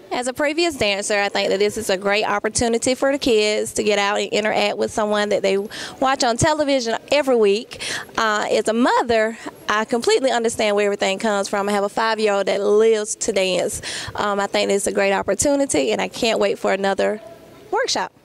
As a previous dancer, I think that this is a great opportunity for the kids to get out and interact with someone that they watch on television every week. As a mother, I completely understand where everything comes from. I have a 5-year-old that lives to dance. I think it's a great opportunity, and I can't wait for another workshop.